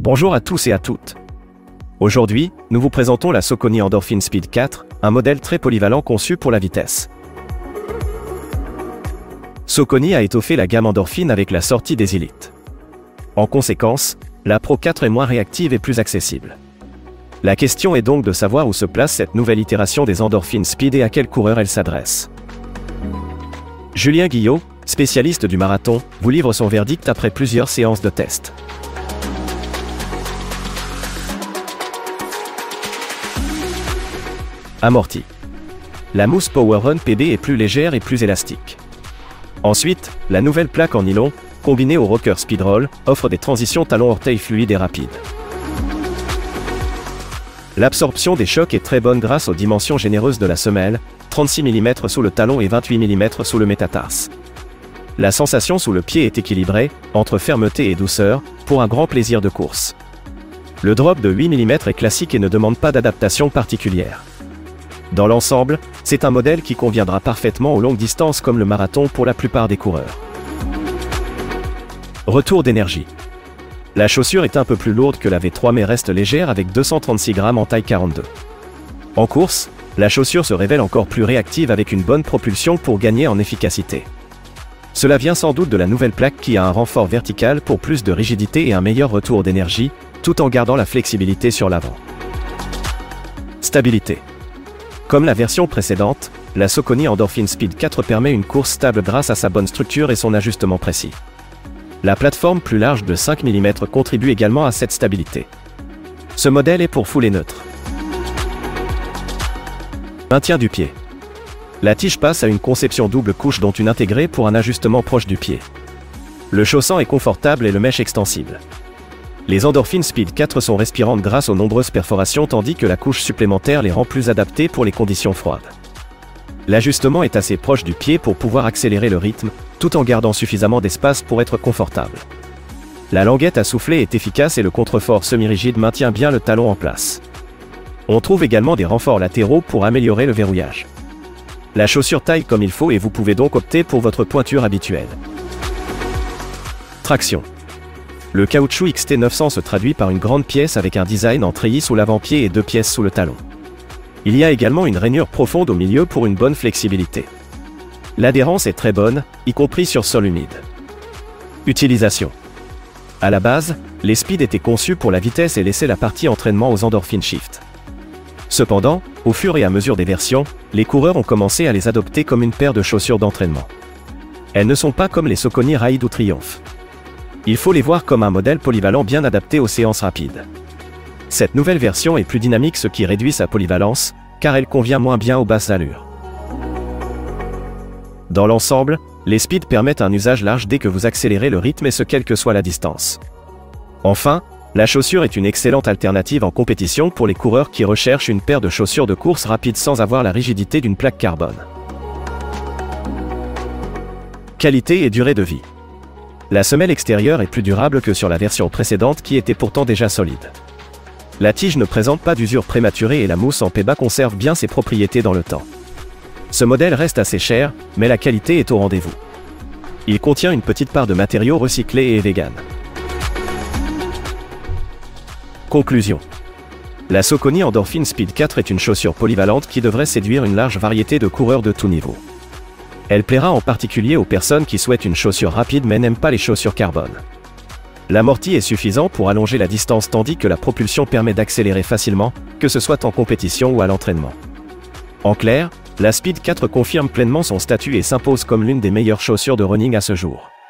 Bonjour à tous et à toutes. Aujourd'hui, nous vous présentons la Saucony Endorphin Speed 4, un modèle très polyvalent conçu pour la vitesse. Saucony a étoffé la gamme Endorphin avec la sortie des Elite. En conséquence, la Pro 4 est moins réactive et plus accessible. La question est donc de savoir où se place cette nouvelle itération des Endorphin Speed et à quel coureur elle s'adresse. Julien Guillot, spécialiste du marathon, vous livre son verdict après plusieurs séances de tests. Amorti. La mousse PowerRun PD est plus légère et plus élastique. Ensuite, la nouvelle plaque en nylon, combinée au rocker Speedroll, offre des transitions talon-orteil fluides et rapides. L'absorption des chocs est très bonne grâce aux dimensions généreuses de la semelle, 36 mm sous le talon et 28 mm sous le métatarse. La sensation sous le pied est équilibrée, entre fermeté et douceur, pour un grand plaisir de course. Le drop de 8 mm est classique et ne demande pas d'adaptation particulière. Dans l'ensemble, c'est un modèle qui conviendra parfaitement aux longues distances comme le marathon pour la plupart des coureurs. Retour d'énergie. La chaussure est un peu plus lourde que la V3 mais reste légère avec 236 grammes en taille 42. En course, la chaussure se révèle encore plus réactive avec une bonne propulsion pour gagner en efficacité. Cela vient sans doute de la nouvelle plaque qui a un renfort vertical pour plus de rigidité et un meilleur retour d'énergie, tout en gardant la flexibilité sur l'avant. Stabilité. Comme la version précédente, la Saucony Endorphin Speed 4 permet une course stable grâce à sa bonne structure et son ajustement précis. La plateforme plus large de 5 mm contribue également à cette stabilité. Ce modèle est pour foulée neutre. Maintien du pied. La tige passe à une conception double couche dont une intégrée pour un ajustement proche du pied. Le chaussant est confortable et le mesh extensible. Les Endorphin Speed 4 sont respirantes grâce aux nombreuses perforations tandis que la couche supplémentaire les rend plus adaptées pour les conditions froides. L'ajustement est assez proche du pied pour pouvoir accélérer le rythme, tout en gardant suffisamment d'espace pour être confortable. La languette à souffler est efficace et le contrefort semi-rigide maintient bien le talon en place. On trouve également des renforts latéraux pour améliorer le verrouillage. La chaussure taille comme il faut et vous pouvez donc opter pour votre pointure habituelle. Traction. Le caoutchouc XT900 se traduit par une grande pièce avec un design en treillis sous l'avant-pied et 2 pièces sous le talon. Il y a également une rainure profonde au milieu pour une bonne flexibilité. L'adhérence est très bonne, y compris sur sol humide. Utilisation. À la base, les Speed étaient conçus pour la vitesse et laissaient la partie entraînement aux Endorphin Shift. Cependant, au fur et à mesure des versions, les coureurs ont commencé à les adopter comme une paire de chaussures d'entraînement. Elles ne sont pas comme les Saucony Ride ou Triumph. Il faut les voir comme un modèle polyvalent bien adapté aux séances rapides. Cette nouvelle version est plus dynamique, ce qui réduit sa polyvalence, car elle convient moins bien aux basses allures. Dans l'ensemble, les Speed permettent un usage large dès que vous accélérez le rythme et ce quelle que soit la distance. Enfin, la chaussure est une excellente alternative en compétition pour les coureurs qui recherchent une paire de chaussures de course rapide sans avoir la rigidité d'une plaque carbone. Qualité et durée de vie. La semelle extérieure est plus durable que sur la version précédente qui était pourtant déjà solide. La tige ne présente pas d'usure prématurée et la mousse en PBA conserve bien ses propriétés dans le temps. Ce modèle reste assez cher, mais la qualité est au rendez-vous. Il contient une petite part de matériaux recyclés et vegan. Conclusion. La Saucony Endorphin Speed 4 est une chaussure polyvalente qui devrait séduire une large variété de coureurs de tout niveau. Elle plaira en particulier aux personnes qui souhaitent une chaussure rapide mais n'aiment pas les chaussures carbone. L'amorti est suffisant pour allonger la distance tandis que la propulsion permet d'accélérer facilement, que ce soit en compétition ou à l'entraînement. En clair, la Speed 4 confirme pleinement son statut et s'impose comme l'une des meilleures chaussures de running à ce jour.